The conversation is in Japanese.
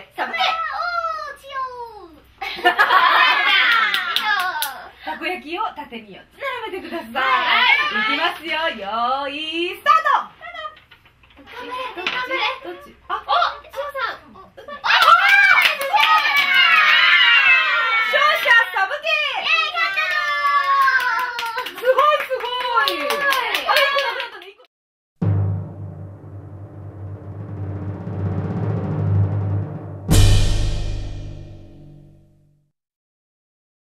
サムネ。たこ焼きを縦に4つ並べてください。いきますよ。よーいスタート。どっち？